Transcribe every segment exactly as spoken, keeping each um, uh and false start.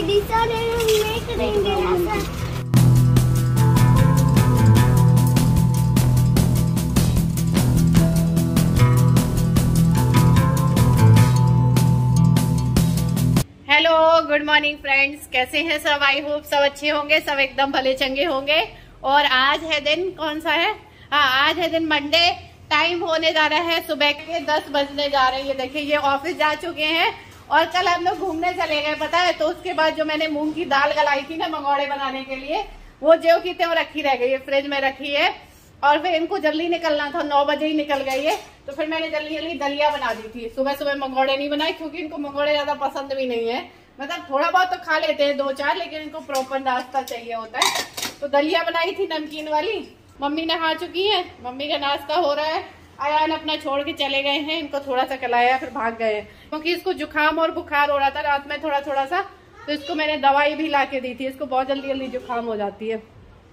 दीदी सारे नहीं करेंगे ऐसा। हेलो गुड मॉर्निंग फ्रेंड्स, कैसे हैं सब? आई होप सब अच्छे होंगे, सब एकदम भले चंगे होंगे। और आज है दिन कौन सा है? हाँ, आज है दिन मंडे। टाइम होने जा रहा है सुबह के दस बजने जा रहे हैं। ये देखिए, ये ऑफिस जा चुके हैं और कल हम लोग घूमने चले गए, पता है। तो उसके बाद जो मैंने मूंग की दाल गलाई थी ना मंगोड़े बनाने के लिए, वो जो की त्यों रखी रह गई है, फ्रिज में रखी है। और फिर इनको जल्दी निकलना था, नौ बजे ही निकल गई है। तो फिर मैंने जल्दी जल्दी दलिया बना दी थी। सुबह सुबह मंगोड़े नहीं बनाए क्योंकि इनको मंगोड़े ज्यादा पसंद भी नहीं है। मतलब थोड़ा बहुत तो खा लेते हैं, दो चार, लेकिन इनको प्रॉपर नाश्ता चाहिए होता है। तो दलिया बनाई थी नमकीन वाली। मम्मी नहा चुकी है, मम्मी का नाश्ता हो रहा है। आयान अपना छोड़ के चले गए हैं, इनको थोड़ा सा खिलाया फिर भाग गए क्योंकि इसको जुकाम और बुखार हो रहा था रात में थोड़ा थोड़ा सा। तो इसको मैंने दवाई भी ला के दी थी, इसको बहुत जल्दी जल्दी जुकाम हो जाती है।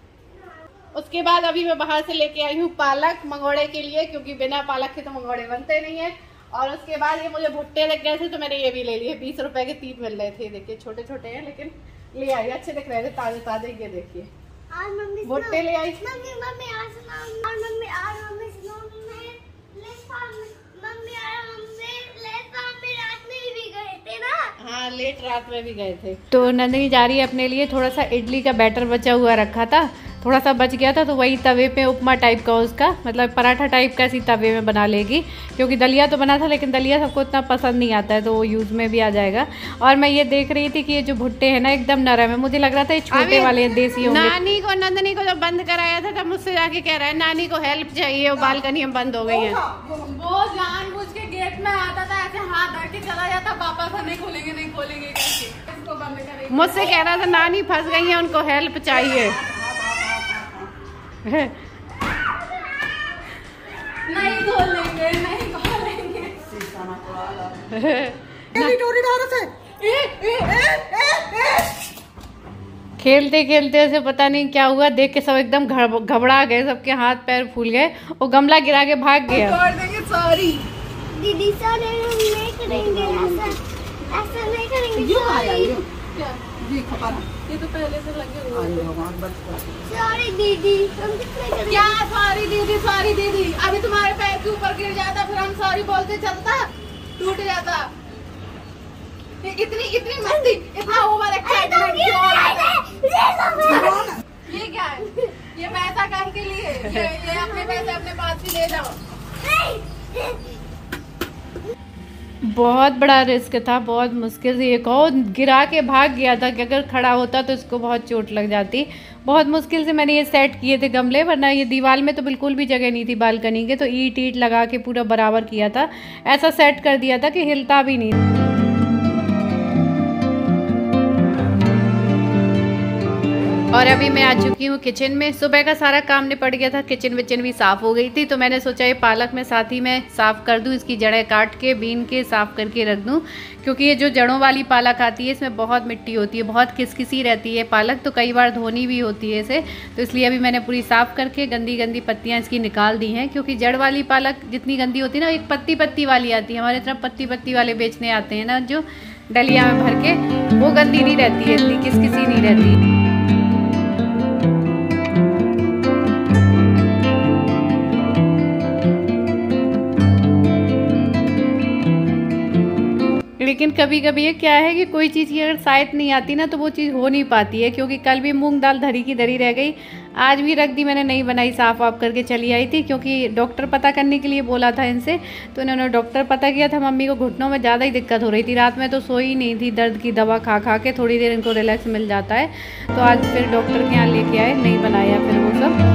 उसके बाद अभी मैं बाहर से लेके आई हूँ पालक मंगोड़े के लिए, क्योंकि बिना पालक के तो मंगोड़े बनते नहीं है। और उसके बाद ये मुझे भुट्टे लग गए थे तो मैंने ये भी ले लिए। बीस रुपए के तीन मिल रहे थे। देखिए छोटे छोटे हैं लेकिन ले आई, अच्छे दिख रहे थे, ताजे ताजे। ये देखिए भुट्टे ले आई। मम्मी मम्मी आज सुनाओ, और मम्मी आज मम्मी सुनाओ, मैं ले फार्म मम्मी आज मम्मी ले फार्म में रात में भी गए थे ना। हाँ, लेट रात में भी गए थे। तो नंदनी जा रही है अपने लिए, थोड़ा सा इडली का बैटर बचा हुआ रखा था, थोड़ा सा बच गया था, तो वही तवे पे उपमा टाइप का, उसका मतलब पराठा टाइप का इसी तवे में बना लेगी। क्योंकि दलिया तो बना था लेकिन दलिया सबको इतना पसंद नहीं आता है, तो वो यूज़ में भी आ जाएगा। और मैं ये देख रही थी कि ये जो भुट्टे हैं ना एकदम नरम है। मुझे लग रहा था ये छोटे वाले देसी होंगे। नानी को, नंदनी को जब बंद कराया था तब मुझसे जाके कह रहा है नानी को हेल्प चाहिए, वो बालकनी में बंद हो गई है। वो जानबूझ के गेट में आता था, ऐसे हाथ धर के चला जाता, पापा से नहीं खोलेंगे नहीं खोलेंगे करके इसको बंद करेंगे। मुझसे कह रहा था नानी फंस गई है, उनको हेल्प चाहिए। नहीं खोलेंगे नहीं खोलेंगे। खेलते खेलते ऐसे पता नहीं क्या हुआ, देख के सब एकदम घबरा गए, सबके हाथ पैर फूल गए। वो गमला गिरा के भाग गया। सॉरी दीदी सारे नहीं करेंगे ऐसा, ऐसा नहीं करेंगे। ये खपारा ये तो पहले से लगे हुए। सॉरी दीदी, हम कितने करेंगे? क्या सॉरी दीदी? सॉरी दीदी, अभी तुम्हारे पैर के ऊपर गिर जाता, फिर हम सॉरी बोलते चलता, टूट जाता। ये इतनी इतनी मस्ती, इतना ओवर एक्साइटमेंट क्यों? ये क्या है? ये पैसा कहीं के लिए? ये ये अपने पैसे अपने पास ही ले जाओ। बहुत बड़ा रिस्क था, बहुत मुश्किल से ये कहो गिरा के भाग गया था कि अगर खड़ा होता तो इसको बहुत चोट लग जाती। बहुत मुश्किल से मैंने ये सेट किए थे गमले, वरना ये दीवार में तो बिल्कुल भी जगह नहीं थी बालकनी के, तो ईट ईट लगा के पूरा बराबर किया था। ऐसा सेट कर दिया था कि हिलता भी नहीं। और अभी मैं आ चुकी हूँ किचन में। सुबह का सारा काम निपट गया था, किचन विचन भी साफ़ हो गई थी। तो मैंने सोचा ये पालक में साथ ही में साफ़ कर दूँ, इसकी जड़ें काट के बीन के साफ़ करके रख दूँ। क्योंकि ये जो जड़ों वाली पालक आती है इसमें बहुत मिट्टी होती है, बहुत किसकिसी रहती है पालक, तो कई बार धोनी भी होती है इसे। तो इसलिए अभी मैंने पूरी साफ़ करके गंदी गंदी पत्तियाँ इसकी निकाल दी हैं। क्योंकि जड़ वाली पालक जितनी गंदी होती है ना, एक पत्ती पत्ती वाली आती है, हमारे तरफ पत्ती पत्ती वाले बेचने आते हैं ना जो डलिया में भर के, वो गंदी नहीं रहती है, इतनी किसकिसी नहीं रहती। लेकिन कभी कभी ये क्या है कि कोई चीज़ की अगर शायद नहीं आती ना तो वो चीज़ हो नहीं पाती है। क्योंकि कल भी मूंग दाल धरी की धरी रह गई, आज भी रख दी मैंने, नहीं बनाई, साफ वाफ करके चली आई थी। क्योंकि डॉक्टर पता करने के लिए बोला था इनसे, तो इन्होंने डॉक्टर पता किया था। मम्मी को घुटनों में ज़्यादा ही दिक्कत हो रही थी, रात में तो सोई ही नहीं थी, दर्द की दवा खा खा के थोड़ी देर इनको रिलैक्स मिल जाता है। तो आज फिर डॉक्टर के यहाँ लेके आए, नहीं बनाया फिर वो सब।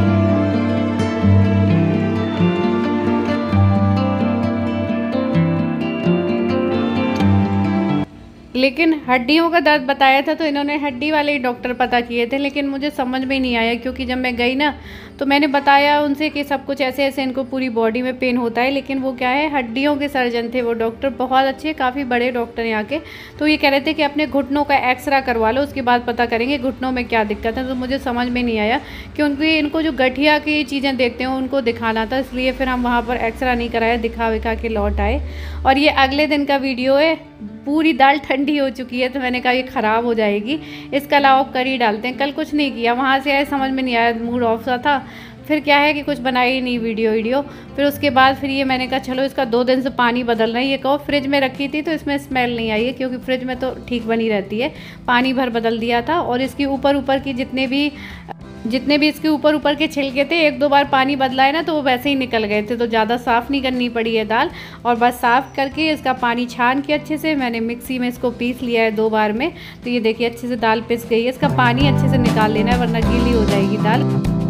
लेकिन हड्डियों का दर्द बताया था तो इन्होंने हड्डी वाले ही डॉक्टर पता किए थे, लेकिन मुझे समझ में नहीं आया। क्योंकि जब मैं गई ना तो मैंने बताया उनसे कि सब कुछ ऐसे ऐसे इनको पूरी बॉडी में पेन होता है, लेकिन वो क्या है हड्डियों के सर्जन थे वो डॉक्टर, बहुत अच्छे, काफ़ी बड़े डॉक्टर यहाँ के। तो ये कह रहे थे कि अपने घुटनों का एक्सरा करवा लो, उसके बाद पता करेंगे घुटनों में क्या दिक्कत है। तो मुझे समझ में नहीं आया क्योंकि इनको जो गठिया की चीज़ें देखते हैं उनको दिखाना था, इसलिए फिर हम वहाँ पर एक्सरा नहीं कराया, दिखा विखा के लौट आए। और ये अगले दिन का वीडियो है, पूरी दाल ठंडी हो चुकी है तो मैंने कहा ये ख़राब हो जाएगी, इसका अलावा करी डालते हैं। कल कुछ नहीं किया, वहाँ से आए समझ में नहीं आया, मूड ऑफ सा था, फिर क्या है कि कुछ बनाई ही नहीं वीडियो वीडियो। फिर उसके बाद फिर ये मैंने कहा चलो इसका दो दिन से पानी बदल रहा है। ये कहो फ्रिज में रखी थी तो इसमें स्मेल नहीं आई है क्योंकि फ्रिज में तो ठीक बनी रहती है, पानी भर बदल दिया था। और इसके ऊपर ऊपर की जितने भी जितने भी इसके ऊपर ऊपर के छिलके थे, एक दो बार पानी बदला है ना तो वो वैसे ही निकल गए थे, तो ज़्यादा साफ़ नहीं करनी पड़ी है दाल। और बस साफ़ करके इसका पानी छान के अच्छे से मैंने मिक्सी में इसको पीस लिया है दो बार में। तो ये देखिए अच्छे से दाल पिस गई है, इसका पानी अच्छे से निकाल लेना है वरना गीली हो जाएगी दाल।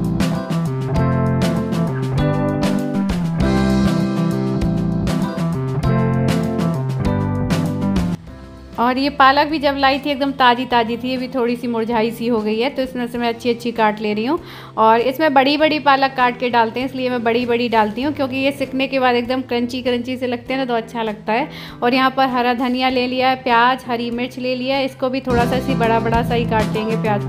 और ये पालक भी जब लाई थी एकदम ताज़ी ताज़ी थी, ये भी थोड़ी सी मुरझाई सी हो गई है, तो इसमें से मैं अच्छी अच्छी काट ले रही हूँ। और इसमें बड़ी बड़ी पालक काट के डालते हैं, इसलिए मैं बड़ी बड़ी डालती हूँ क्योंकि ये सिकने के बाद एकदम क्रंची क्रंची से लगते हैं ना तो अच्छा लगता है। और यहाँ पर हरा धनिया ले लिया है, प्याज हरी मिर्च ले लिया है, इसको भी थोड़ा सा इसी बड़ा बड़ा सा ही काट लेंगे प्याज।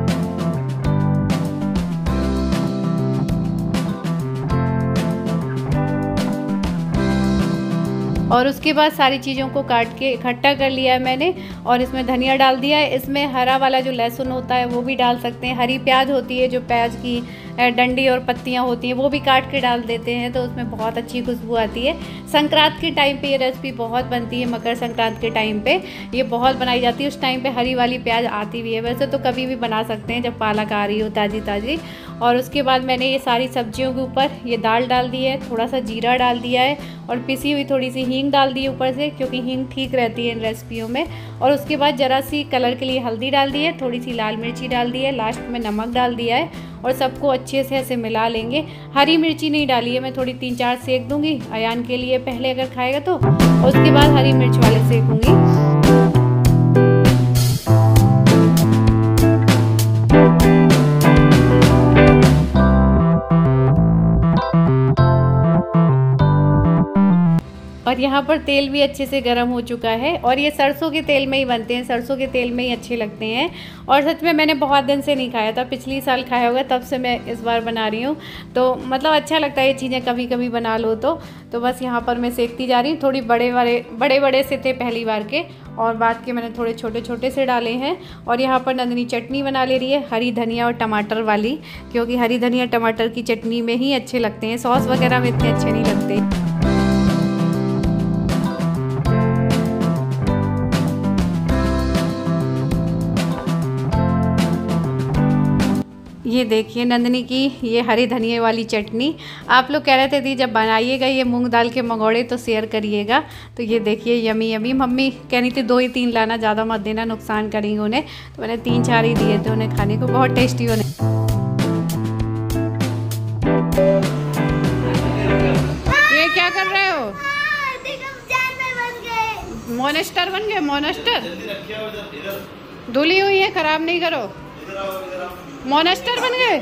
और उसके बाद सारी चीज़ों को काट के इकट्ठा कर लिया है मैंने और इसमें धनिया डाल दिया है। इसमें हरा वाला जो लहसुन होता है वो भी डाल सकते हैं, हरी प्याज होती है जो प्याज की डंडी और पत्तियां होती हैं वो भी काट के डाल देते हैं, तो उसमें बहुत अच्छी खुशबू आती है। संक्रांत के टाइम पे ये रेसिपी बहुत बनती है, मकर संक्रांत के टाइम पे ये बहुत बनाई जाती है। उस टाइम पे हरी वाली प्याज आती भी है, वैसे तो कभी भी बना सकते हैं जब पालक आ रही हो ताज़ी ताज़ी। और उसके बाद मैंने ये सारी सब्जियों के ऊपर ये दाल डाल दी है, थोड़ा सा जीरा डाल दिया है और पिसी हुई थोड़ी सी हींग डाल दी है ऊपर से, क्योंकि हींग ठीक रहती है इन रेसिपियों में। और उसके बाद ज़रा सी कलर के लिए हल्दी डाल दी है, थोड़ी सी लाल मिर्ची डाल दी है, लास्ट में नमक डाल दिया है और सबको अच्छे से ऐसे मिला लेंगे। हरी मिर्ची नहीं डाली है, मैं थोड़ी तीन चार सेक दूंगी अयान के लिए पहले अगर खाएगा तो, और उसके बाद हरी मिर्च वाले सेकूंगी। और यहाँ पर तेल भी अच्छे से गर्म हो चुका है और ये सरसों के तेल में ही बनते हैं, सरसों के तेल में ही अच्छे लगते हैं। और सच में मैंने बहुत दिन से नहीं खाया था, पिछली साल खाया होगा, तब से मैं इस बार बना रही हूँ, तो मतलब अच्छा लगता है ये चीज़ें कभी कभी बना लो तो। तो बस यहाँ पर मैं सेकती जा रही हूँ, थोड़ी बड़े बड़े बड़े बड़े से थे पहली बार के और बाद के मैंने थोड़े छोटे छोटे से डाले हैं। और यहाँ पर नंदनी चटनी बना ले रही है हरी धनिया और टमाटर वाली, क्योंकि हरी धनिया टमाटर की चटनी में ही अच्छे लगते हैं, सॉस वगैरह में इतने अच्छे नहीं लगते। ये देखिए नंदनी की ये हरी धनिया वाली चटनी। आप लोग कह रहे थे दी जब बनाइएगा ये मूंग दाल के मंगोड़े तो शेयर करिएगा, तो ये देखिए यमी यमी। मम्मी कहनी थी दो ही तीन लाना, ज़्यादा मत देना, नुकसान करेंगे उन्हें, तो मैंने तीन चार ही दिए थे उन्हें खाने को, बहुत टेस्टी उन्हें। ये क्या कर रहे हो? मोनेस्टर बन गए, मोनेस्टर धुली हुई है, खराब नहीं करो। मोनेस्टर बन गए।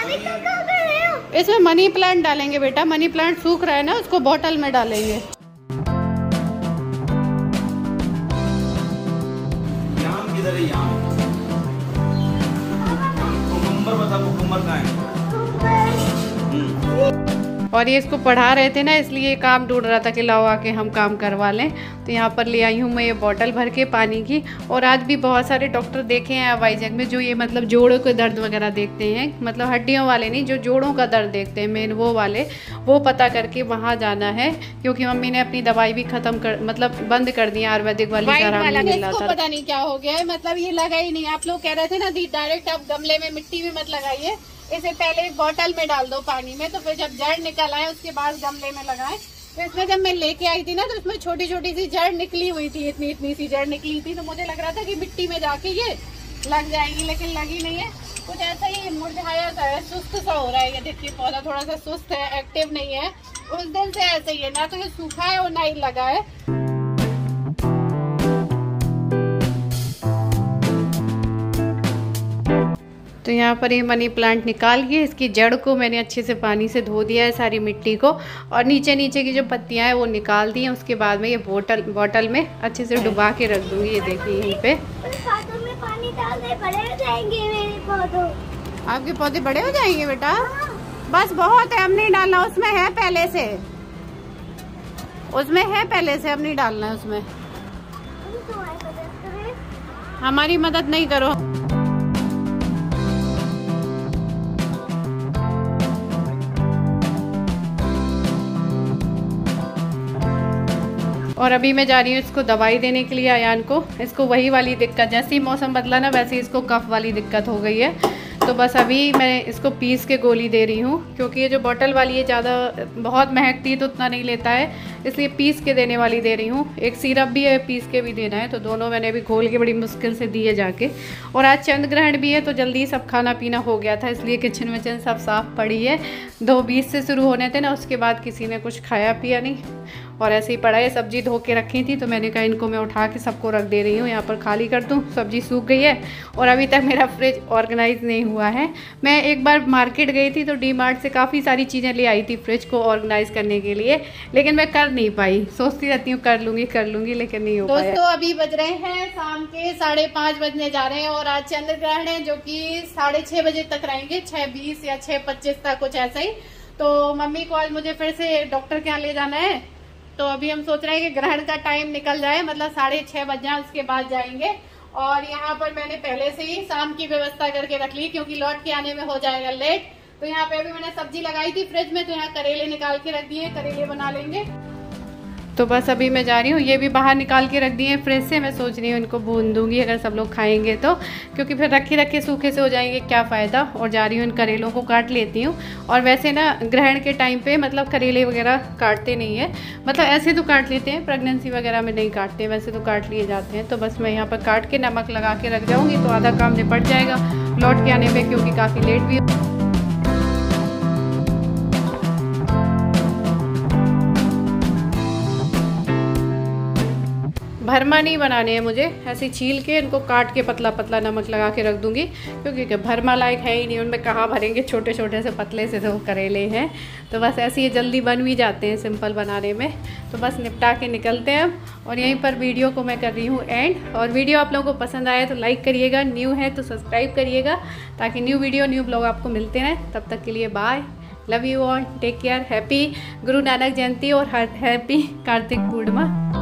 इसमें मनी प्लांट डालेंगे बेटा, मनी प्लांट सूख रहा है ना, उसको बोतल में डालेंगे। याम किधर है? याम कुकुम्बर बता, कुकुम्बर कहाँ है? और ये इसको पढ़ा रहे थे ना, इसलिए काम ढूंढ रहा था कि लाओ आके हम काम करवा लें। तो यहाँ पर ले आई हूँ मैं ये बोतल भर के पानी की। और आज भी बहुत सारे डॉक्टर देखे हैं वाइजैग में जो ये मतलब जोड़ों के दर्द वगैरह देखते हैं, मतलब हड्डियों वाले नहीं, जो जोड़ों का दर्द देखते हैं मेन वो वाले, वो पता करके वहाँ जाना है। क्योंकि मम्मी ने अपनी दवाई भी खत्म कर मतलब बंद कर दी आयुर्वेदिक वाली, पता नहीं क्या हो गया है, मतलब ये लगा ही नहीं। आप लोग कह रहे थे ना दी डायरेक्ट आप गमले में मिट्टी में मत लगाइए, इसे पहले एक बोतल में डाल दो पानी में, तो फिर जब जड़ निकल आए उसके बाद गमले में लगाएं। तो इसमें जब मैं लेके आई थी ना तो इसमें छोटी छोटी सी जड़ निकली हुई थी, इतनी इतनी सी जड़ निकली थी, तो मुझे लग रहा था कि मिट्टी में जाके ये लग जाएगी, लेकिन लगी नहीं है। कुछ ऐसा ही मुरझाया सा है, सुस्त सा हो रहा है। ये देखिए पौधा थोड़ा सा सुस्त है, एक्टिव नहीं है। उस दिन से ऐसे ही है, ना तो ये सूखा है और ना ही लगा है। तो यहाँ पर ये मनी प्लांट निकाल के इसकी जड़ को मैंने अच्छे से पानी से धो दिया है, सारी मिट्टी को, और नीचे नीचे की जो पत्तियाँ हैं वो निकाल दी हैं। उसके बाद में ये बोतल बॉटल में अच्छे से डुबा के रख दूँगी। ये देखिए यहीं पे पौधों में पानी डाल दे, बड़े हो जाएंगे मेरे पौधों। आपके पौधे बड़े हो जाएंगे बेटा? बस बहुत है, अब नहीं डालना, उसमें है पहले से, उसमें है पहले से, अब नहीं डालना है उसमें। हमारी मदद नहीं करो। और अभी मैं जा रही हूँ इसको दवाई देने के लिए, अयान को। इसको वही वाली दिक्कत, जैसे ही मौसम बदला ना वैसे ही इसको कफ वाली दिक्कत हो गई है। तो बस अभी मैं इसको पीस के गोली दे रही हूँ, क्योंकि ये जो बॉटल वाली है ज़्यादा बहुत महकती है तो उतना नहीं लेता है, इसलिए पीस के देने वाली दे रही हूँ। एक सिरप भी है, पीस के भी देना है, तो दोनों मैंने अभी घोल के बड़ी मुश्किल से दिए जाके। और आज चंद्र ग्रहण भी है तो जल्दी सब खाना पीना हो गया था, इसलिए किचन विचन सब साफ़ पड़ी है। दो बीस से शुरू होने थे ना, उसके बाद किसी ने कुछ खाया पिया नहीं, और ऐसे ही पड़ा है। सब्जी धो के रखी थी तो मैंने कहा इनको मैं उठा के सबको रख दे रही हूँ, यहाँ पर खाली कर दूँ। सब्जी सूख गई है और अभी तक मेरा फ्रिज ऑर्गेनाइज नहीं हुआ है। मैं एक बार मार्केट गई थी तो डी मार्ट से काफ़ी सारी चीज़ें ले आई थी फ्रिज को ऑर्गेनाइज करने के लिए, लेकिन मैं कर नहीं पाई। सोचती रहती हूँ कर लूँगी कर लूँगी लेकिन नहीं हो पाया। दोस्तों अभी बज रहे हैं शाम के साढ़े पाँच बजने जा रहे हैं, और आज चंद्र ग्रहण है जो कि साढ़े छः बजे तक रहेंगे, छः बीस या छः पच्चीस तक कुछ ऐसा ही। तो मम्मी को आज मुझे फिर से डॉक्टर के यहाँ ले जाना है, तो अभी हम सोच रहे हैं कि ग्रहण का टाइम निकल जाए, मतलब साढ़े छः बज जाए, उसके बाद जाएंगे। और यहाँ पर मैंने पहले से ही शाम की व्यवस्था करके रख ली, क्योंकि लौट के आने में हो जाएगा लेट। तो यहाँ पे अभी मैंने सब्जी लगाई थी फ्रिज में, तो यहाँ करेले निकाल के रख दिए, करेले बना लेंगे। तो बस अभी मैं जा रही हूँ, ये भी बाहर निकाल के रख दिए हैं फ्रिज से। मैं सोच रही हूँ इनको भून दूंगी अगर सब लोग खाएंगे तो, क्योंकि फिर रखे रखे सूखे से हो जाएंगे, क्या फ़ायदा। और जा रही हूँ इन करेलों को काट लेती हूँ। और वैसे ना ग्रहण के टाइम पे मतलब करेले वगैरह काटते नहीं है, मतलब ऐसे तो काट लेते हैं, प्रेगनेंसी वगैरह में नहीं काटते, वैसे तो काट लिए जाते हैं। तो बस मैं यहाँ पर काट के नमक लगा के रख जाऊँगी तो आधा काम निपट जाएगा लौट के आने पर, क्योंकि काफ़ी लेट भी। भरमा नहीं बनाने हैं मुझे, ऐसे छील के इनको काट के पतला पतला नमक लगा के रख दूंगी, क्योंकि भरमा लायक है ही नहीं, उनमें कहाँ भरेंगे, छोटे छोटे से पतले से तो करेले हैं। तो बस ऐसे ही जल्दी बन भी जाते हैं सिंपल बनाने में। तो बस निपटा के निकलते हैं अब। और यहीं पर वीडियो को मैं कर रही हूँ एंड। और वीडियो आप लोगों को पसंद आए तो लाइक करिएगा, न्यू है तो सब्सक्राइब करिएगा, ताकि न्यू वीडियो न्यू ब्लॉग आपको मिलते रहें। तब तक के लिए bye, love you all, take care, happy Guru Nanak जयंती और हैप्पी कार्तिक पूर्णिमा।